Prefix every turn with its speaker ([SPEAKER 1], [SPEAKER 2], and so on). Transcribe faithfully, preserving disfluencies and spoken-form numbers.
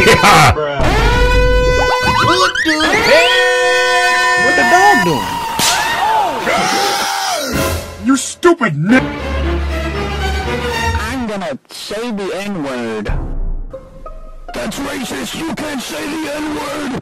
[SPEAKER 1] What the hell? What the dog doing?
[SPEAKER 2] You stupid n-
[SPEAKER 3] I'm gonna say the N-word.
[SPEAKER 2] That's racist. You can't say the N-word.